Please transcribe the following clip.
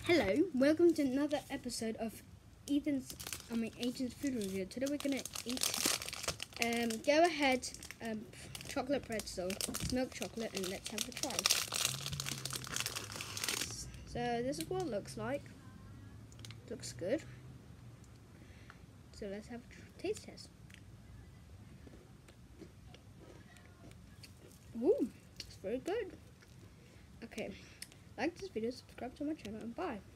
Hello, welcome to another episode of Agent's food review. Today we're gonna eat Go Ahead chocolate pretzel, milk chocolate, and let's have a try. So this is what it looks like. Looks good. So let's have a taste test. Ooh, it's very good. Okay, like this video, subscribe to my channel, and bye.